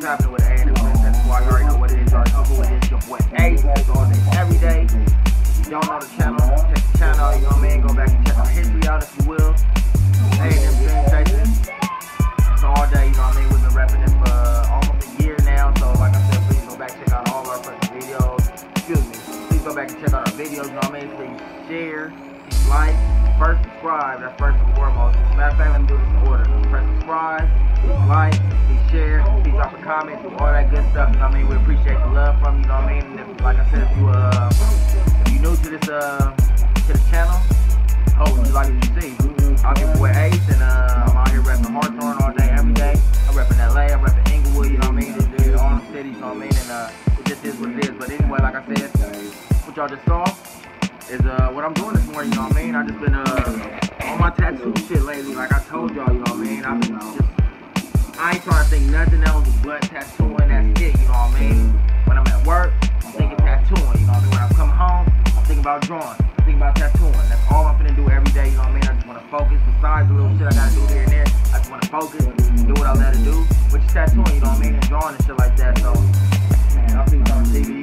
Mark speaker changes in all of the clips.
Speaker 1: happening with A and M Princess? Well, you already know what it is. You already know who it is. Your boy Ace. All day, every day. If you don't know the channel, check the channel. You know what I mean? Go back and check our history out if you will. A and M Dream Station. So all day, you know what I mean? We've been repping it for almost a year now. So like I said, please go back and check out all our fucking videos. Excuse me. Please go back and check out our videos. You know what I mean? Please share, please like, first subscribe. That's first and foremost. Matter of fact, let me do this in order. Press subscribe, please like, please share, please drop a comment, do all that good stuff. You know what I mean? We appreciate the love from you. You know what I mean? And if, like I said, if you new to this to the channel, hopefully you like what you see. I'm your boy Ace, and I'm out here repping Hawthorne all day, every day. I'm repping LA, I'm repping Inglewood, you know what I mean? This all the cities, you know what I mean? And it just is what it is. But anyway, like I said, what y'all just saw is what I'm doing this morning, you know what I mean? I just been on my tattoo shit lately, like I told y'all, you know what I mean? I've been I ain't trying to think nothing else but tattooing, that's it, you know what I mean? When I'm at work, I'm thinking tattooing, you know what I mean? When I come home, I'm thinking about drawing, I'm thinking about tattooing. That's all I'm finna do every day, you know what I mean? I just wanna focus, besides the little shit I gotta do here and there, I just wanna focus, do what I love to do, which is tattooing, you know what I mean? And drawing and shit like that, so y'all see what's on TV.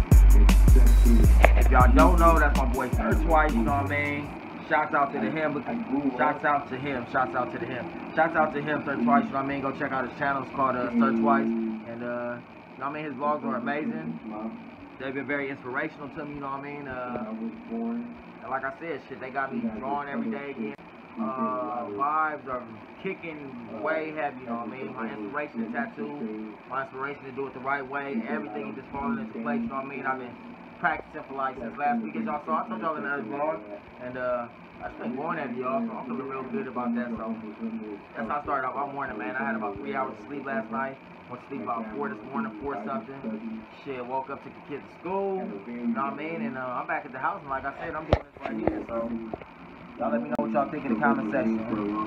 Speaker 1: If y'all don't know, that's my boy Sir Twice, you know what I mean? Shouts out to him, shouts out to him, shouts out to him, shouts out to him, Sir Twice, you know what I mean? Go check out his channel, it's called Sir Twice, and you know what I mean? His vlogs are amazing. They've been very inspirational to me, you know what I mean? And like I said, shit, they got me drawing every day again. Vibes are kicking way heavy, you know what I mean? My inspiration to tattoo, my inspiration to do it the right way, everything is just falling into place, you know what I mean? I've been practicing for like since last week, as y'all saw. I told y'all in the other vlog, and I just been going at y'all, so I'm feeling real good about that. So that's how I started off my morning, man. I had about 3 hours of sleep last night. Went to sleep about 4 this morning, 4 something. Shit, woke up, took the kids to school, you know what I mean? And I'm back at the house, and like I said, I'm doing this right here. So y'all let me know what y'all think in the comment section.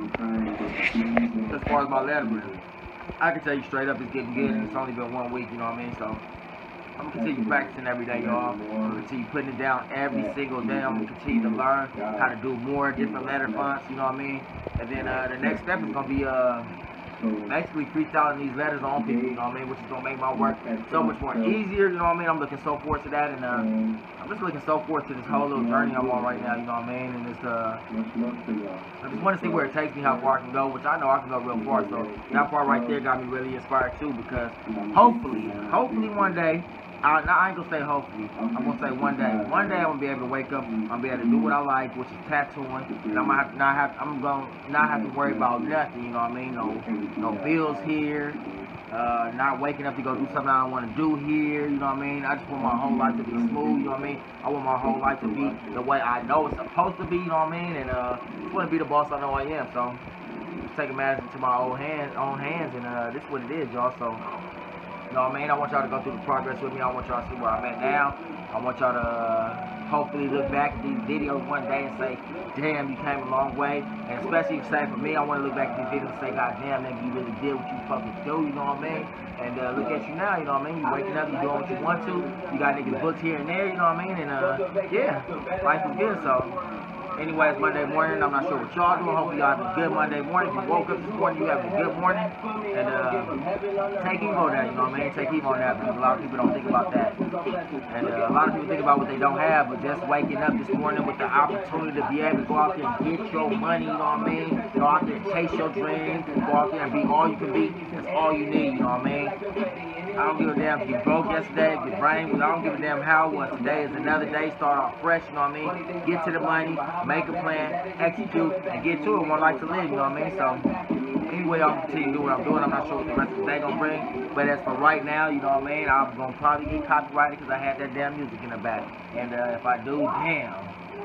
Speaker 1: As far as my lettering, I can tell you straight up, it's getting good, and it's only been 1 week, you know what I mean? So I'm gonna continue practicing every day, y'all. I'm gonna continue putting it down every single day. I'm gonna continue to learn how to do more different letter fonts, you know what I mean? And then the next step is gonna be basically freestyling these letters on people, you know what I mean? Which is gonna make my work so much more easier, you know what I mean? I'm looking so forward to that, and I'm just looking so forward to this whole little journey I'm on right now, you know what I mean? And it's I just want to see where it takes me, how far I can go, which I know I can go real far. So that part right there got me really inspired too, because hopefully one day. I ain't gonna say hopefully. I'm gonna say one day. One day I'm gonna be able to wake up. I'm gonna be able to do what I like, which is tattooing. And I'm gonna not have to worry about nothing. You know what I mean? No bills here. Not waking up to go do something I don't want to do here. You know what I mean? I just want my whole life to be smooth. You know what I mean? I want my whole life to be the way I know it's supposed to be. You know what I mean? And just want to be the boss I know I am. So just taking matters into my own hands, and this is what it is, y'all. So. You know what I mean? I want y'all to go through the progress with me. I want y'all to see where I'm at now. I want y'all to hopefully look back at these videos one day and say, damn, you came a long way. And especially say for me, I want to look back at these videos and say, God damn, nigga, you really did what you fucking do, you know what I mean? And look at you now, you know what I mean? You waking up, you doing what you want to. You got niggas booked here and there, you know what I mean? And yeah, life is good, so. Anyways, Monday morning, I'm not sure what y'all doing. Hopefully y'all have a good Monday morning. If you woke up this morning, you have a good morning. And take heed on that, you know what I mean? Take heed on that, because a lot of people don't think about that. And a lot of people think about what they don't have, but just waking up this morning with the opportunity to be able to go out there and get your money, you know what I mean? Go out there and chase your dreams. Go out there and be all you can be. That's all you need, you know what I mean? I don't give a damn if you broke yesterday, if your brain was, I don't give a damn how it was. Today is another day, start off fresh, you know what I mean? Get to the money, make a plan, execute, and get to it. One life to live, you know what I mean? So, anyway, I'm continue to do what I'm doing. I'm not sure what the rest of the day gonna bring, but as for right now, you know what I mean? I'm gonna probably get copyrighted because I had that damn music in the back. And if I do, damn,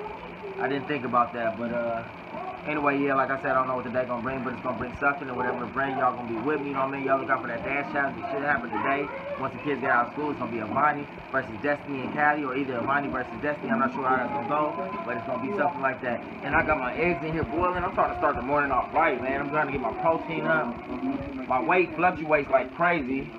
Speaker 1: I didn't think about that, but anyway, yeah, like I said, I don't know what the day gonna bring, but it's gonna bring something, and whatever it brings, y'all gonna be with me, you know what I mean? Y'all look out for that dance challenge. It should happen today. Once the kids get out of school, it's gonna be Imani versus Destiny and Cali, or either Imani versus Destiny. I'm not sure how that's gonna go, but it's gonna be something like that. And I got my eggs in here boiling. I'm trying to start the morning off right, man. I'm trying to get my protein up. My weight fluctuates like crazy.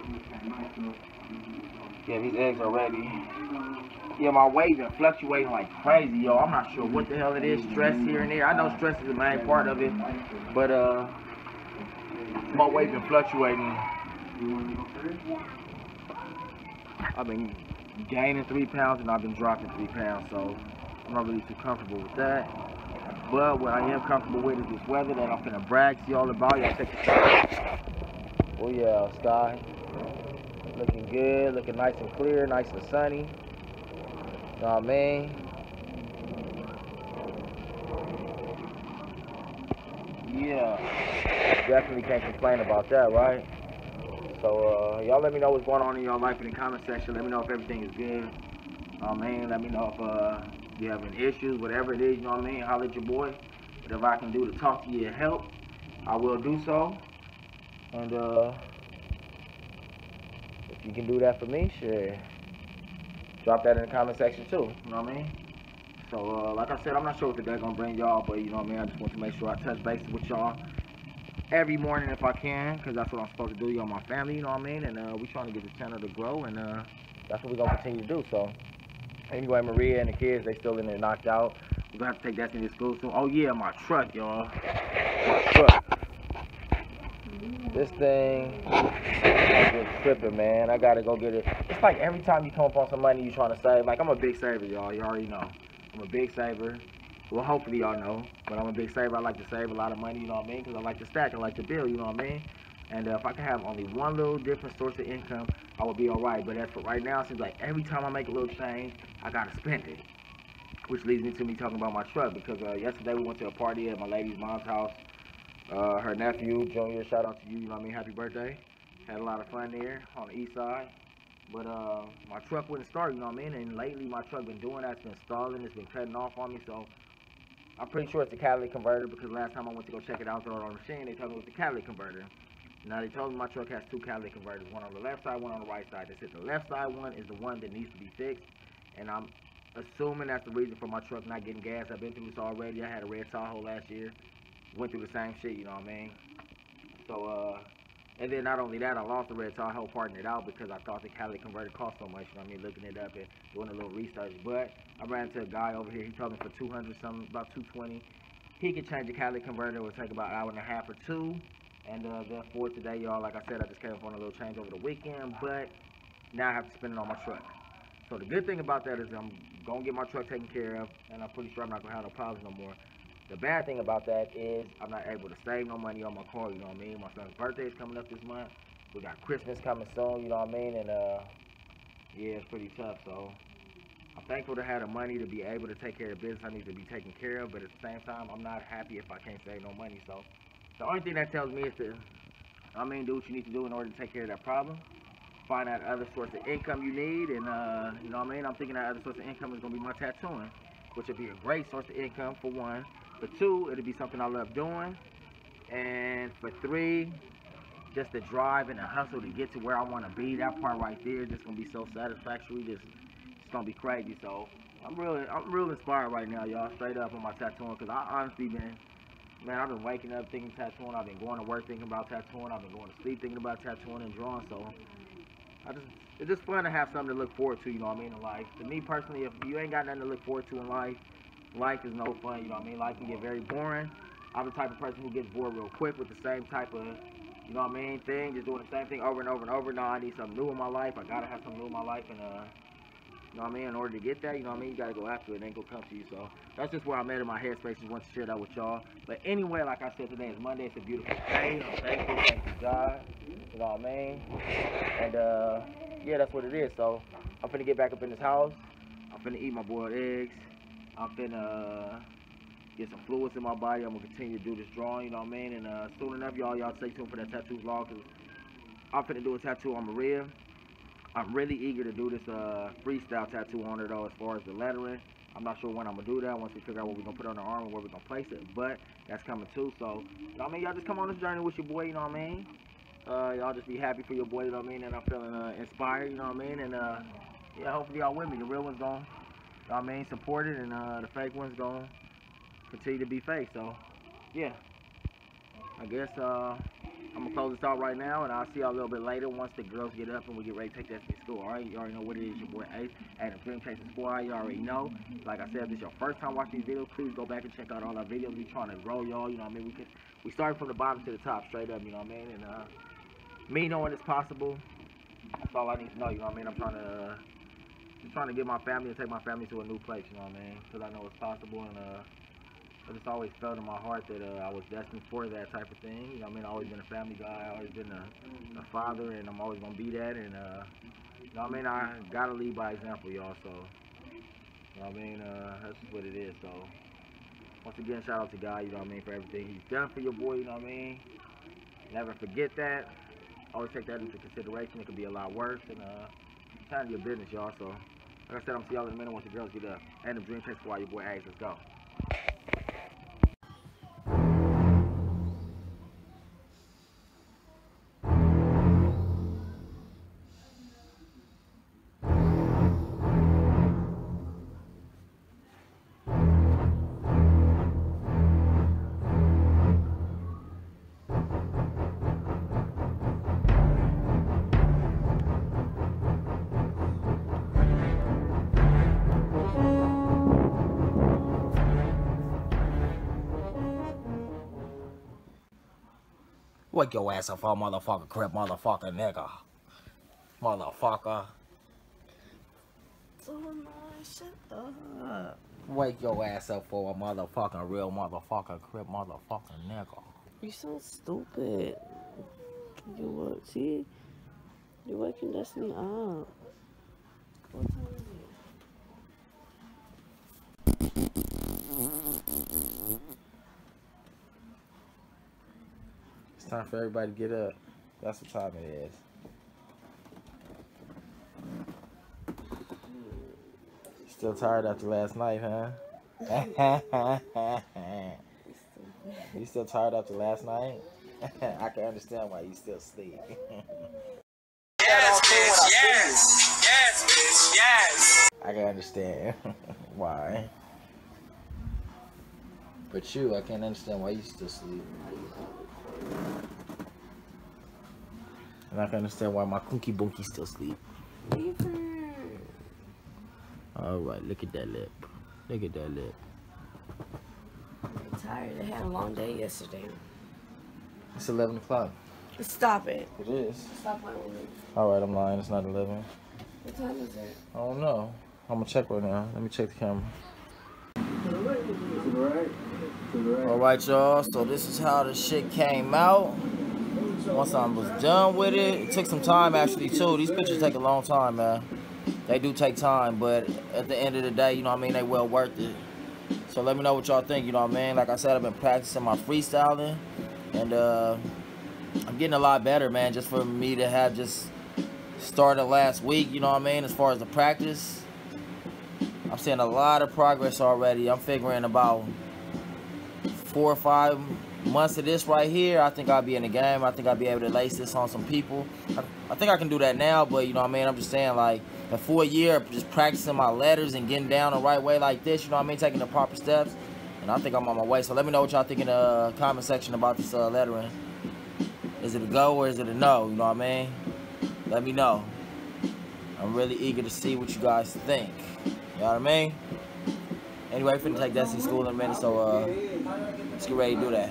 Speaker 1: Yeah, these eggs are ready. Yeah, my weight been fluctuating like crazy, yo. I'm not sure what the hell it is. Stress here and there. I know stress is the main part of it, but my weight been fluctuating I've been gaining 3 pounds and I've been dropping 3 pounds, so I'm not really too comfortable with that. But what I am comfortable with is this weather that I'm finna brag to y'all about. Y'all check this out. Oh yeah, sky looking good, looking nice and clear, nice and sunny. You know what I mean? Yeah, definitely can't complain about that, right? So y'all let me know what's going on in your life in the comment section. Let me know if everything is good. Let me know if you have any issues, whatever it is, you know what I mean? Holler at your boy. Whatever I can do to talk to you and help, I will do so. And if you can do that for me, sure. Drop that in the comment section too, you know what I mean? So like I said, I'm not sure what the day gonna bring y'all, but you know what I mean? I just want to make sure I touch base with y'all every morning if I can, because that's what I'm supposed to do. Y'all my family, you know what I mean? And we trying to get the channel to grow, and that's what we're gonna continue to do. So anyway, Maria and the kids, they still in there knocked out. We're gonna have to take Destiny to school soon. Oh yeah, my truck, y'all. My truck. This thing is tripping, man. I gotta go get it. It's like every time you come up on some money you trying to save. Like, I'm a big saver, y'all. You already know. I'm a big saver. Well, hopefully y'all know. But I'm a big saver. I like to save a lot of money, you know what I mean? Because I like to stack. I like to build, you know what I mean? And if I could have only one little different source of income, I would be alright. But as for right now, it seems like every time I make a little change, I gotta spend it. Which leads me to me talking about my truck. Because yesterday we went to a party at my lady's mom's house. Her nephew, Junior, shout out to you, you know what I mean? Happy birthday. Had a lot of fun there on the east side. But my truck wouldn't start, you know what I mean? And lately my truck been doing that. It's been stalling. It's been cutting off on me. So I'm pretty sure it's a catalytic converter, because last time I went to go check it out, throw it on the machine, they told me it was the catalytic converter. Now they told me my truck has 2 catalytic converters, one on the left side, one on the right side. They said the left side one is the one that needs to be fixed, and I'm assuming that's the reason for my truck not getting gas. I've been through this already. I had a red Tahoe last year, went through the same shit, you know what I mean? So and then not only that, I lost the red Tahoe, parting it out because I thought the catalytic converter cost so much, you know what I mean, looking it up and doing a little research. But I ran into a guy over here, he told me for 200 something, about 220, he could change the catalytic converter. It would take about an hour and a half or two. And therefore today, y'all, like I said, I just came up on a little change over the weekend, but now I have to spend it on my truck. So the good thing about that is I'm going to get my truck taken care of, and I'm pretty sure I'm not going to have no problems no more. The bad thing about that is I'm not able to save no money on my car, you know what I mean? My son's birthday is coming up this month. We got Christmas coming soon, you know what I mean? And yeah, it's pretty tough. So I'm thankful to have the money to be able to take care of the business I need to be taken care of, but at the same time, I'm not happy if I can't save no money. So the only thing that tells me is to, do what you need to do in order to take care of that problem. Find out other source of income you need, and you know what I mean? I'm thinking that other source of income is gonna be my tattooing, which would be a great source of income for one. For two, it'll be something I love doing. And for three, just the drive and the hustle to get to where I want to be. That part right there, just gonna be so satisfactory. It's gonna be crazy. So I'm real inspired right now, y'all. Straight up on my tattooing, because I honestly been, man, I've been waking up thinking tattooing. I've been going to work thinking about tattooing. I've been going to sleep thinking about tattooing and drawing. So it's just fun to have something to look forward to, you know what I mean, in life. To me personally, if you ain't got nothing to look forward to in life, life is no fun, you know what I mean? Life can get very boring. I'm the type of person who gets bored real quick with the same type of, you know what I mean, thing, just doing the same thing over and over and over. Now I need something new in my life. I gotta have something new in my life, and you know what I mean, in order to get that, you know what I mean, you gotta go after it, and it ain't gonna come to you. So that's just where I'm at in my headspace. Just want to share that with y'all. But anyway, like I said, today is Monday. It's a beautiful day. I'm thankful. Thank you, God. You know what I mean? And yeah, that's what it is. So I'm finna get back up in this house. I'm finna eat my boiled eggs. I'm finna get some fluids in my body. I'm gonna continue to do this drawing, you know what I mean? And soon enough, y'all stay tuned for that tattoo vlog, because I'm finna do a tattoo on Maria. I'm really eager to do this freestyle tattoo on her, though, as far as the lettering. I'm not sure when I'm gonna do that, once we figure out what we're gonna put on the arm and where we're gonna place it, but that's coming too. So, you know what I mean, y'all just come on this journey with your boy, you know what I mean? Y'all just be happy for your boy, you know what I mean? And I'm feeling inspired, you know what I mean? And yeah, hopefully y'all with me. The real ones gonna, you know what I mean, support it, and the fake ones gonna continue to be fake. So yeah, I guess I'm gonna close this out right now, and I'll see y'all a little bit later once the girls get up and we get ready to take that to school. All right, you already know what it is. Your boy Ace at the Dream Chasing Squad. You already know. Like I said, if this is your first time watching these videos, please go back and check out all our videos. We trying to grow, y'all. You know what I mean? We started from the bottom to the top, straight up. You know what I mean? And me knowing it's possible, that's all I need to know, you know what I mean? I'm trying to just trying to get my family and take my family to a new place, you know what I mean? Because I know it's possible, and I just always felt in my heart that I was destined for that type of thing. You know what I mean? I've always been a family guy. I've always been a father, and I'm always going to be that. And, you know what I mean? I got to lead by example, y'all. So, you know what I mean? That's just what it is. So, once again, shout out to God, you know what I mean, for everything he's done for your boy, you know what I mean? Never forget that. Always take that into consideration. It could be a lot worse. And, trying to your business, y'all. So, like I said, I'm see y'all in a minute once the girls get up. And the Dream Chase Squad, your boy Ace. Let's go. Wake your ass up for a motherfucker, crip, motherfucker, nigga. Motherfucker.
Speaker 2: Shut up.
Speaker 1: Wake your ass up for a motherfucking real motherfucker, crip, motherfucker, nigga.
Speaker 2: You're so stupid. You see? You're waking Destiny up. What time is it?
Speaker 1: It's time for everybody to get up. That's what time it is. Still tired after last night, huh? You still tired after last night? I can understand why you still sleep.
Speaker 3: Yes, bitch, yes. Yes, bitch, yes.
Speaker 1: I can understand why. But you, I can't understand why you still sleep. And I can understand why my kunky bunky still sleep.
Speaker 2: Leave her.
Speaker 1: Alright, look at that lip. Look at that lip.
Speaker 2: I'm tired. I had a long day yesterday.
Speaker 1: It's 11 o'clock.
Speaker 2: Stop it.
Speaker 1: It is.
Speaker 2: Stop playing with me.
Speaker 1: Alright, I'm lying. It's not 11.
Speaker 2: What time is it?
Speaker 1: I don't know. I'm gonna check right now. Let me check the camera. Alright, y'all. So this is how the shit came out. Once I was done with it, it took some time actually too. These pictures take a long time, man. They do take time, but at the end of the day, you know what I mean, they well worth it. So let me know what y'all think, you know what I mean? Like I said, I've been practicing my freestyling, and I'm getting a lot better, man, just for me to have just started last week, you know what I mean, as far as the practice. I'm seeing a lot of progress already. I'm figuring about 4 or 5 months of this right here, I think I'll be in the game. I think I'll be able to lace this on some people. I think I can do that now, but you know what I mean? I'm just saying, like, a full year of just practicing my letters and getting down the right way like this, you know what I mean? Taking the proper steps. And I think I'm on my way. So let me know what y'all think in the comment section about this lettering. Is it a go or is it a no? You know what I mean? Let me know. I'm really eager to see what you guys think. You know what I mean? Anyway, finna take Destiny to school in a minute, so let's get ready to do that.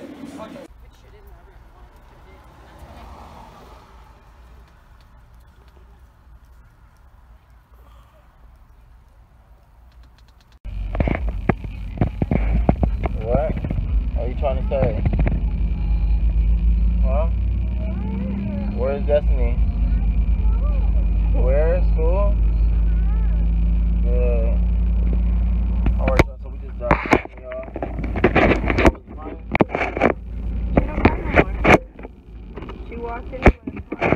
Speaker 1: What are you trying to say? Huh? Where is Destiny? Where is school? Good. Alright, so we just dropped y'all.
Speaker 2: She walked in with a car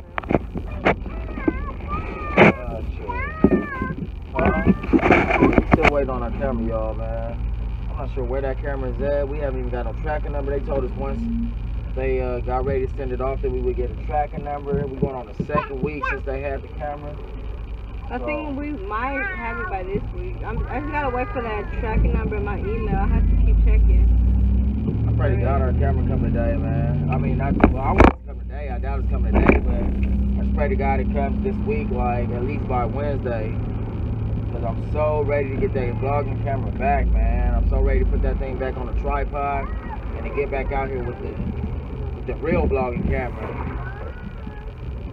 Speaker 1: now. Still waiting on our camera, y'all, man. I'm not sure where that camera is at. We haven't even got no tracking number. They told us once they got ready to send it off that we would get a tracking number. We're going on the 2nd week since they had the camera.
Speaker 4: I think we might have it by this week. I just gotta wait for that tracking number in my email. I have to keep checking.
Speaker 1: I pray to God our camera come today, man. I mean, not, well, I want it to come today. I doubt it's coming today, but I just pray to God it comes this week, like at least by Wednesday. Because I'm so ready to get that vlogging camera back, man. I'm so ready to put that thing back on the tripod and to get back out here with the real vlogging camera.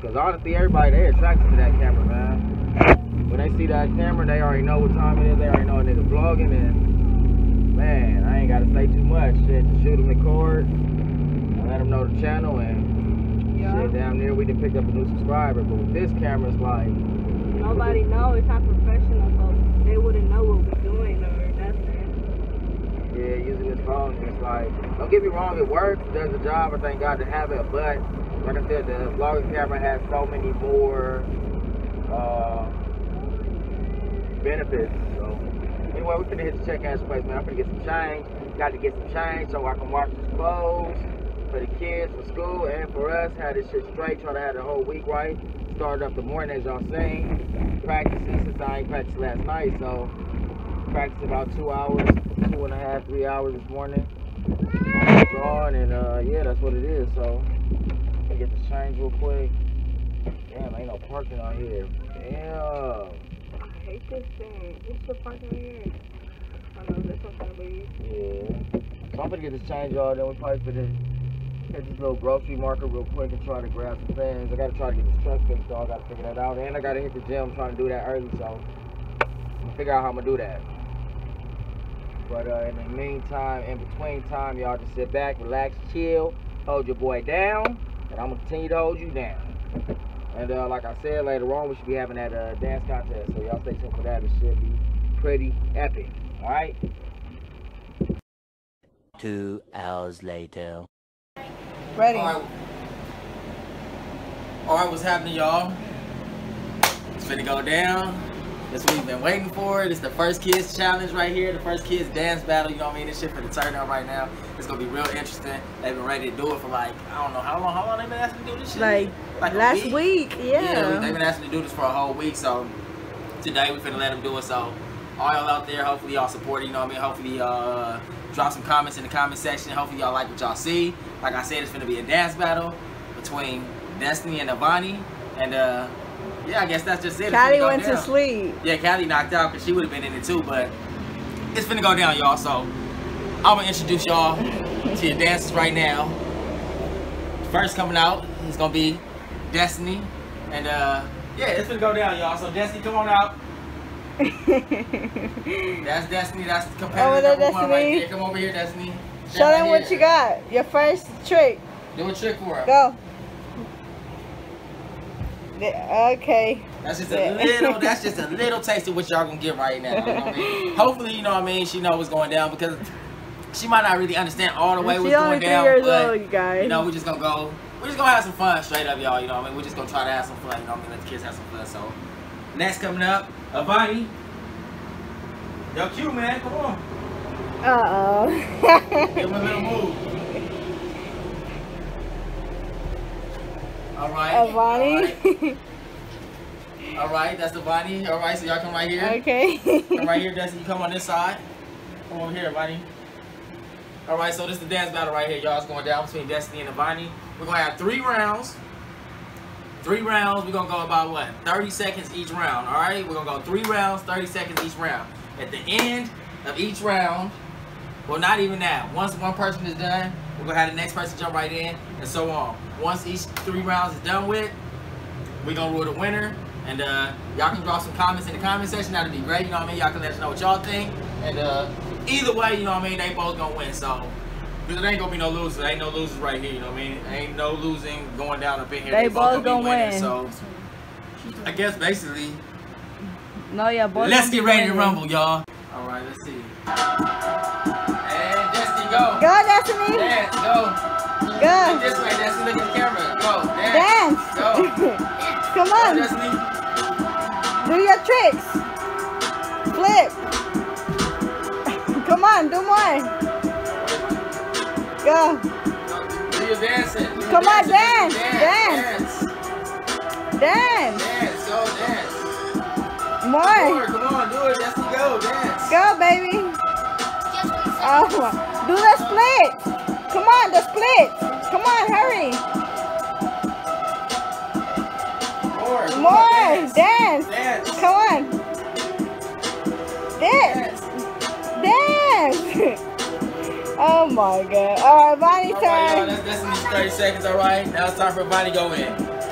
Speaker 1: Because honestly, everybody, they attracted to that camera, man. When they see that camera, they already know what time it is. They already know a nigga vlogging. And, man, I ain't got to say too much. Shit, to shoot them the cord, and let them know the channel, and shit, damn near we done picked up a new subscriber. But with this camera, it's like...
Speaker 4: Nobody knows. It's not professional, so they wouldn't know what we're doing or nothing.
Speaker 1: Yeah, using this phone, it's like... Don't get me wrong, it works. It does the job. I thank God to have it. But, like I said, the vlogging camera has so many more benefits. So, anyway, we're finna hit the check cash place, man. I'm finna get some change. Got to get some change so I can wash these clothes for the kids, for school, and for us. Had this shit straight. Try to have the whole week right. Started up the morning, as y'all seen. Practicing since I ain't practiced last night, so practiced about 2 hours, 2.5, 3 hours this morning. Drawing, and yeah, that's what it is. So I'm gonna get this change real quick. Damn, ain't no parking out here. Damn.
Speaker 4: I hate this thing. What's the parking here? I know this one's gonna be.
Speaker 1: Yeah. So I'm gonna get this change, y'all. Then we probably finna hit this little grocery market real quick and try to grab some things. I gotta try to get this truck fixed, so I gotta figure that out. And I gotta hit the gym. I'm trying to do that early, so I'm gonna figure out how I'm gonna do that. But in the meantime, in between time, y'all just sit back, relax, chill, hold your boy down, and I'm gonna continue to hold you down. And like I said, later on we should be having that dance contest, so y'all stay tuned for that. It should be pretty epic. All right.
Speaker 5: 2 hours later.
Speaker 2: Ready.
Speaker 1: All right, what's happening, y'all? It's finna go down. This we've been waiting for. It's the first kids challenge right here, the first kids dance battle. You know what I mean? This shit for the turn up right now. It's gonna be real interesting. They've been ready to do it for like, I don't know how long they've been asking to do this shit.
Speaker 2: Like last week, yeah.
Speaker 1: They've been asking to do this for a whole week. So today we finna let them do it. So all y'all out there, hopefully y'all support it. You know what I mean? Hopefully drop some comments in the comment section. Hopefully y'all like what y'all see. Like I said, it's gonna be a dance battle between Destiny and Avani, and yeah, I guess that's just it.
Speaker 2: Callie went to sleep.
Speaker 1: Yeah, Callie knocked out because she would have been in it too, but it's finna go down, y'all. So I'm gonna introduce y'all to your dancers right now. First coming out is gonna be Destiny, and yeah, it's finna go down, y'all. So Destiny, come on out. That's Destiny. That's the competitor number 1 right there. Come over here, Destiny.
Speaker 2: Show them what you got. Your first trick.
Speaker 1: Do a trick for her.
Speaker 2: Go. Okay.
Speaker 1: That's just a little. That's just a little taste of what y'all gonna get right now. You know what I mean? Hopefully, you know what I mean. She know what's going down because she might not really understand all the way what's going down.
Speaker 2: She's only 3 years
Speaker 1: but,
Speaker 2: old, you guys.
Speaker 1: You know, we're just gonna go. We're just gonna have some fun, straight up, y'all. You know what I mean? We're just gonna try to have some fun. You know what I mean? Let the kids have some fun. So next coming up, Avani. Yo, Q, man, come on. Give him a little move. All right.
Speaker 2: Avani.
Speaker 1: All right, that's Avani. All right, so y'all come right here.
Speaker 2: Okay.
Speaker 1: Come right here, Destiny. Come on this side. Come over here, Avani. All right, so this is the dance battle right here, y'all. It's going down between Destiny and Avani. We're gonna have 3 rounds. 3 rounds. We're gonna go about what? 30 seconds each round. All right. We're gonna go 3 rounds, 30 seconds each round. At the end of each round, well, not even that. Once one person is done, we're gonna have the next person jump right in, and so on. Once each 3 rounds is done with, we're gonna rule the winner. And y'all can drop some comments in the comment section. That'd be great. You know what I mean? Y'all can let us know what y'all think. And either way, you know what I mean, they both gonna win. So because there ain't gonna be no losers. There ain't no losers right here. You know what I mean? Ain't no losing going down up in here.
Speaker 2: They both gonna win.
Speaker 1: So I guess basically.
Speaker 2: No, yeah, both.
Speaker 1: Let's get ready to rumble, y'all. All right, let's see. And Destiny, go.
Speaker 2: Go, Destiny.
Speaker 1: Dance, go.
Speaker 2: Go.
Speaker 1: Look this way, Destiny. Look at the camera. Go. Dance. Go.
Speaker 2: Come on.
Speaker 1: Go, Destiny.
Speaker 2: Do your tricks. Flip. Come on, do more. Go.
Speaker 1: Do your dancing.
Speaker 2: Come on, dance.
Speaker 1: Dance.
Speaker 2: Dance.
Speaker 1: Dance. Go, dance.
Speaker 2: More.
Speaker 1: Come on, do it, Destiny. Go, dance.
Speaker 2: Go, baby. Oh, do the split. Come on, the split. Come on, hurry. More. Dance.
Speaker 1: Dance.
Speaker 2: Come on. Dance. Dance. Oh my God. All right, Bonnie
Speaker 1: All right,
Speaker 2: time.
Speaker 1: y'all, that's Destiny's 30 seconds, all right? Now it's time for Bonnie to go in.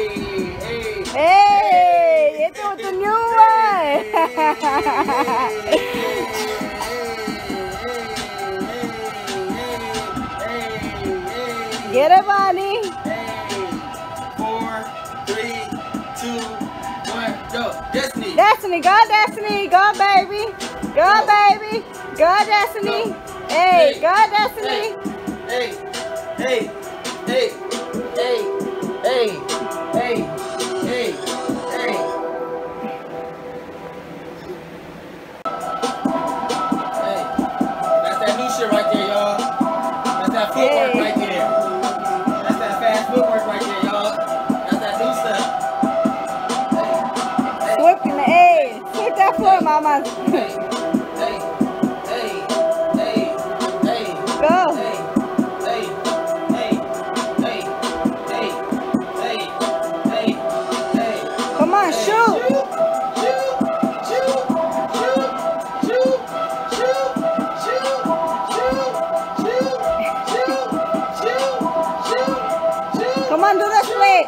Speaker 4: Get it, Bonnie.
Speaker 1: 4, 3, 2, 1, go. Destiny.
Speaker 4: Destiny, go Destiny, go baby. Go baby. Go Destiny. Hey, go Destiny.
Speaker 1: Hey, hey, hey, hey, hey, hey, hey, hey. Hey, that's that new shit right there, y'all. That's that footwork right there. That's that fast footwork right there, y'all. That's that new stuff. Hey,
Speaker 4: Whip in the air. Sweep that floor, mama.
Speaker 1: hey, hey, hey, hey, hey.
Speaker 4: Go.
Speaker 1: Hey, hey, hey, hey, hey, hey, hey, hey.
Speaker 4: Come on, shoot. Come on, do the split.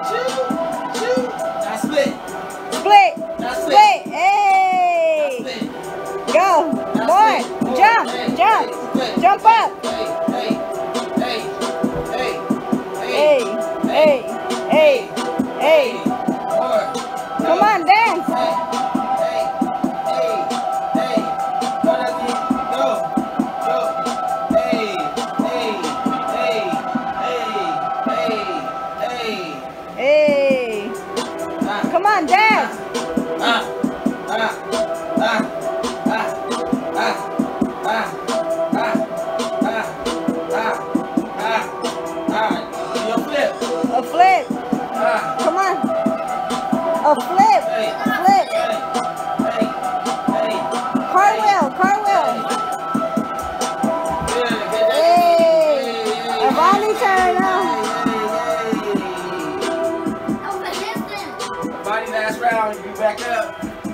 Speaker 1: Now split.
Speaker 4: Split.
Speaker 1: Now
Speaker 4: Split.
Speaker 1: split.
Speaker 4: Hey.
Speaker 1: Split.
Speaker 4: Go. More. Jump. Jump. Jump up.
Speaker 1: Hey, hey, hey, hey,
Speaker 4: Hey. Hey. Hey. Hey.
Speaker 1: more.
Speaker 4: Come on, dance.
Speaker 1: Hey, hey, hey, hey. Go, Dusty. Go, go. Hey, hey, hey, hey, hey, hey.
Speaker 4: Hey. Come on, dance. A flip. Come on. A flip. Flip. Cartwheel. Cartwheel. Hey. A Bonnie turn now.
Speaker 1: Body last round, you back up.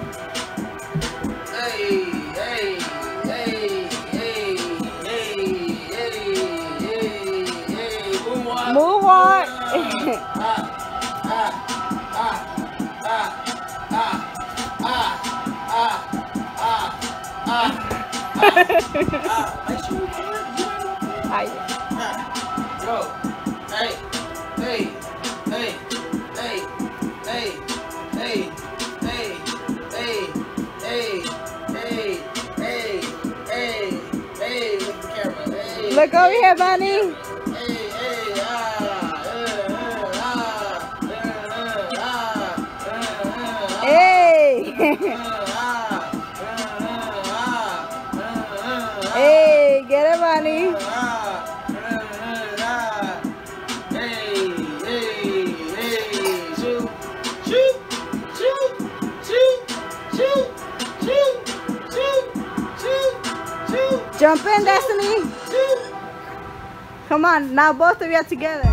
Speaker 1: Hey, hey, hey, hey, hey, hey, hey, hey, moonwalk.
Speaker 4: Moonwalk.
Speaker 1: Go. Hey, hey, hey, hey, hey, hey, hey, hey, hey, hey, hey, hey, hey, look at the camera. Hey,
Speaker 4: Look over here, Bonnie.
Speaker 1: hey, hey,
Speaker 4: Hey. Hey, get it, Bonnie. Jump in, Destiny. Come on, now both of you are together.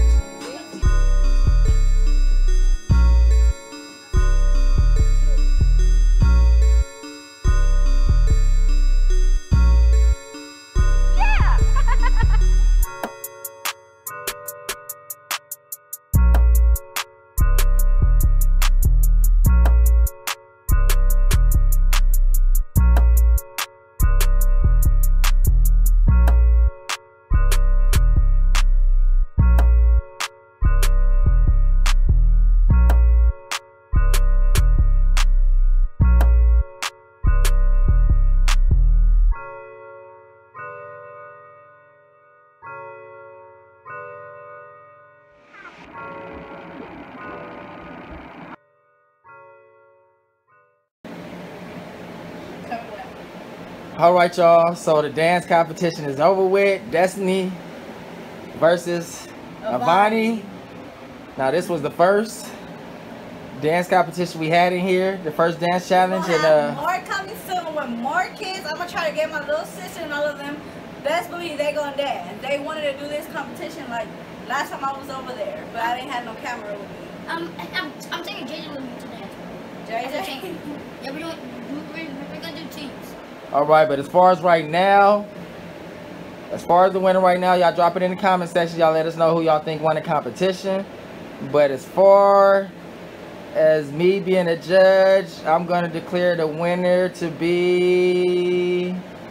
Speaker 1: All right, y'all. So the dance competition is over with. Destiny versus Avani. Now this was the first dance competition we had in here. The first dance challenge,
Speaker 6: We'll
Speaker 1: and
Speaker 6: have more coming soon with more kids. I'm gonna try to get my little sister and all of them. Best believe they gonna dance. They wanted to do this competition like last time I was over there, but I didn't have no camera with me.
Speaker 7: I'm taking JJ with me today.
Speaker 6: JJ.
Speaker 7: Yeah, we're gonna do teams.
Speaker 1: all right. But as far as right now, as far as the winner right now, y'all drop it in the comment section. Y'all let us know who y'all think won the competition. But as far as me being a judge, I'm gonna declare the winner to be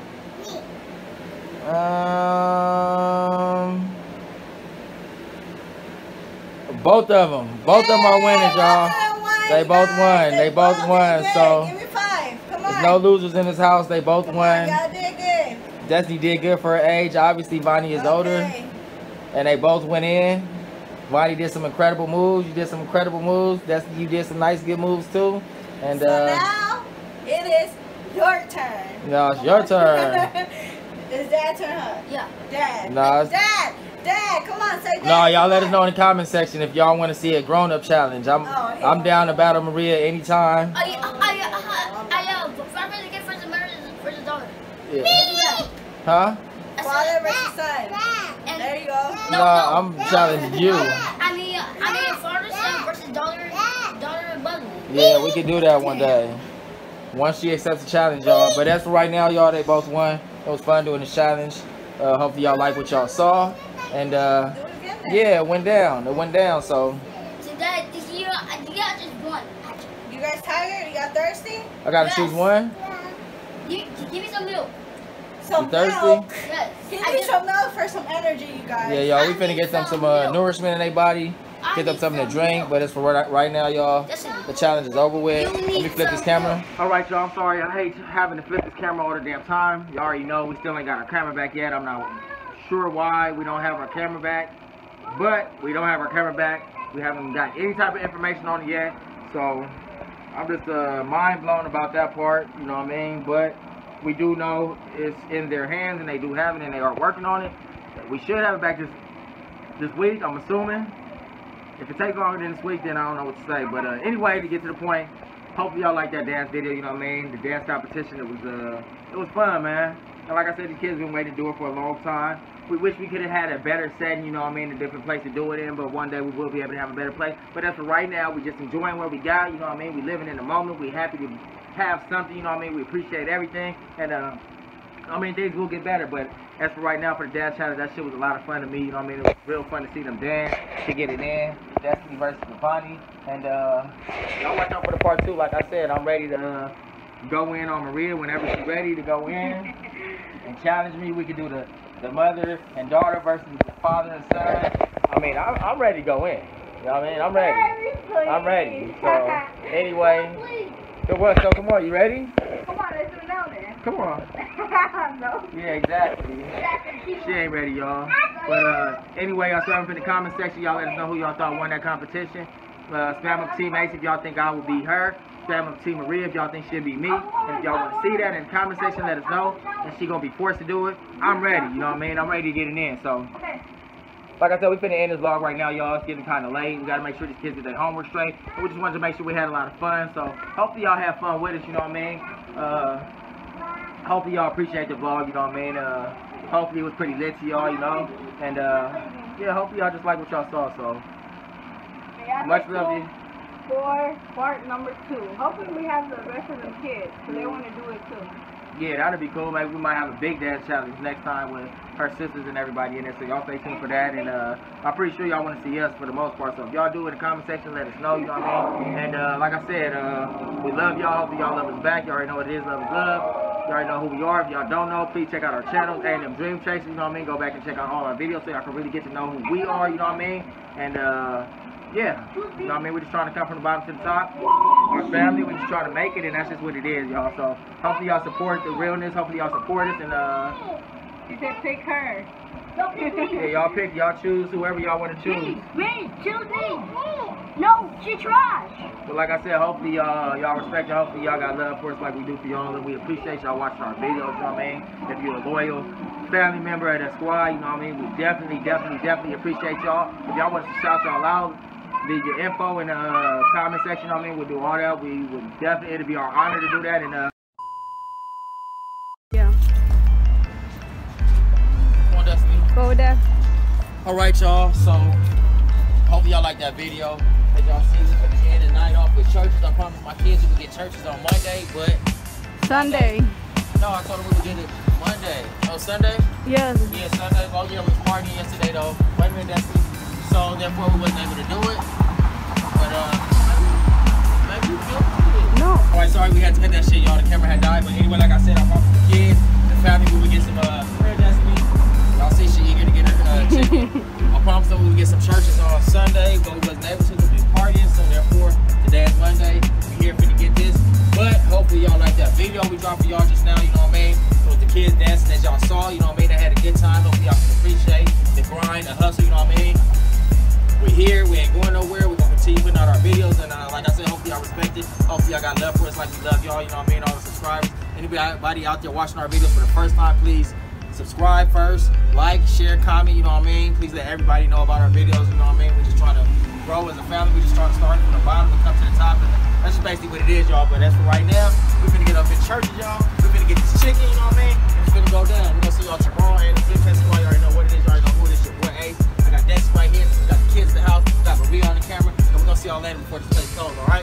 Speaker 1: both of them. Both of them are winners, y'all. They both won. They both won. So
Speaker 6: give me 5. Come on.
Speaker 1: there's no losers in this house. They both won.
Speaker 6: Y'all did good.
Speaker 1: Destiny did good for her age. Obviously, Vonnie is older, and they both went in. Vonnie did some incredible moves. You did some incredible moves. Destiny, you did some nice, good moves too. And
Speaker 6: so now it is your turn.
Speaker 1: No, it's your turn.
Speaker 6: It's Dad's turn, huh?
Speaker 7: Yeah.
Speaker 6: Dad.
Speaker 1: No,
Speaker 6: Dad, come on, say Dad.
Speaker 1: No, y'all let us know in the comment section if y'all want to see a grown-up challenge. I'm down to battle Maria anytime.
Speaker 7: Father get versus daughter.
Speaker 1: Yeah. Huh?
Speaker 6: Father versus son. And there you go.
Speaker 1: No, I'm challenging you.
Speaker 7: I mean, father, son versus daughter and brother.
Speaker 1: Yeah, we can do that one day. Once she accepts the challenge, y'all. But as for right now, y'all, they both won. It was fun doing the challenge. Hopefully y'all like what y'all saw. And yeah, it went down. It went down. So
Speaker 7: Dad, you got just one.
Speaker 6: You guys tired? You got thirsty?
Speaker 1: I gotta choose one.
Speaker 7: Give me some milk.
Speaker 6: Some
Speaker 1: thirsty?
Speaker 6: milk.
Speaker 7: Yes.
Speaker 6: Give me some milk for some energy, you guys.
Speaker 1: Yeah, y'all, we finna get them some nourishment in their body. Get them something to drink. But it's for right now, y'all. The challenge is over with. Let me flip this camera. All right, y'all. I'm sorry. I hate having to flip this camera all the damn time. You already know we still ain't got our camera back yet. I'm not sure why we don't have our camera back. But we don't have our camera back. We haven't got any type of information on it yet. So I'm just mind blown about that part. You know what I mean? But we do know it's in their hands and they do have it and they are working on it. We should have it back this week, I'm assuming. If it takes longer than this week, then I don't know what to say. But anyway, to get to the point, hopefully y'all like that dance video, you know what I mean? The dance competition, it was fun, man. And like I said, the kids been waiting to do it for a long time. We wish we could have had a better setting, you know what I mean, a different place to do it in, but one day we will be able to have a better place. But as for right now, we just enjoying what we got, you know what I mean? We living in the moment. We happy to have something, you know what I mean? We appreciate everything. And I mean, things will get better, but as for right now, for the dance challenge, that shit was a lot of fun to me, you know what I mean? It was real fun to see them dance, to get it in. Destiny versus Vonnie. And y'all watch out for the part 2. Like I said, I'm ready to go in on Maria whenever she's ready to go in and challenge me. We could do the mother and daughter versus the father and son. I mean, I'm ready to go in. You know what I mean? I'm ready. I'm ready. So, anyway. So what? So come on, you ready?
Speaker 6: Come on, let's do it now then.
Speaker 1: Come on.
Speaker 6: No.
Speaker 1: Yeah, exactly. She ain't ready, y'all. But anyway, y'all spam up in the comment section. Y'all let us know who y'all thought won that competition. Spam up Team Ace if y'all think I will beat her. Spam up Team Maria if y'all think she'll beat me. And if y'all want to see that in the comment section, let us know. And she gonna be forced to do it. I'm ready, you know what I mean? I'm ready to get it in. So, like I said, we finna end this vlog right now, y'all. It's getting kind of late. We gotta make sure these kids get their homework straight. And we just wanted to make sure we had a lot of fun. So, hopefully y'all have fun with us, you know what I mean? Hopefully y'all appreciate the vlog, you know what I mean? Hopefully it was pretty lit to y'all, you know? And, yeah, hopefully y'all just like what y'all saw, so. Much love you.
Speaker 4: For part number 2. Hopefully we have the rest of the kids, because they want to do it too.
Speaker 1: Yeah, that'd be cool. Maybe we might have a big dance challenge next time with her sisters and everybody in there. So y'all stay tuned for that. And I'm pretty sure y'all want to see us for the most part. So if y'all do it in the comment section, let us know. You know what I mean? And like I said, we love y'all. Hopefully y'all love us back. You already know what it is. Love is love. You already know who we are. If y'all don't know, please check out our channels. A&M Dream Chasers. You know what I mean? Go back and check out all our videos so y'all can really get to know who we are. You know what I mean? And yeah, you know what I mean? We're just trying to come from the bottom to the top. Our family, we're just trying to make it, and that's just what it is, y'all. So hopefully y'all support the realness. Hopefully y'all support us, and
Speaker 4: You said pick her.
Speaker 1: yeah, y'all pick, y'all choose whoever y'all want to choose.
Speaker 7: Me, choose me. No, she trash.
Speaker 1: But like I said, hopefully y'all respect y'all. Hopefully y'all got love for us like we do for y'all, and we appreciate y'all watching our videos. You know what I mean? If you're a loyal family member of the squad, you know what I mean? We definitely appreciate y'all. If y'all want to shout y'all out, leave your info in the comment section. I mean, we'll do all that. We would definitely, it'll be our honor to do that. And
Speaker 4: Yeah.
Speaker 1: Come on, Destiny.
Speaker 4: Go with that.
Speaker 1: All right, y'all. So hopefully y'all like that video. As y'all see, we're gonna end the night off with churches. I promised my kids we would get churches on Monday, but
Speaker 4: Sunday.
Speaker 1: no, I told them we would get it Monday. Oh, Sunday?
Speaker 4: Yes.
Speaker 1: Yeah, Sunday. Oh yeah, we was partying yesterday though. Wait a minute, Destiny. So therefore we wasn't able to do it. But had to cut that shit, y'all. The camera had died. But anyway, like I said, I brought the kids, the family. We would get some prayer destiny. Y'all see she eager to get her chicken. I promised them we would get some churches on Sunday, but we wasn't able to because we were partying. So therefore, today is Monday. We here for to get this. But hopefully y'all like that video we dropped for y'all just now. You know what I mean? It was the kids dancing as y'all saw. You know what I mean? They had a good time. Hopefully y'all can appreciate the grind, the hustle. You know what I mean? We're here. We ain't going nowhere. We're gonna continue putting out our videos, and like I said, hopefully y'all respect it. Hopefully y'all got love for us like we love y'all. You know what I mean? All the subscribers. Anybody out there watching our videos for the first time, please subscribe first, like, share, comment. You know what I mean? Please let everybody know about our videos. You know what I mean? We're just trying to grow as a family. We're just trying to start from the bottom and come to the top. And that's just basically what it is, y'all. But that's for right now. We're finna get up in churches, y'all. We're finna get this chicken. You know what I mean? It's finna go down. We're gonna see y'all tomorrow and the Flip Festival. You already know what it is. You already know who it is. Your boy A. I got Dex right here. We got the kids in the house. We got Maria on the camera. And we're gonna see y'all later before this place closes. All right?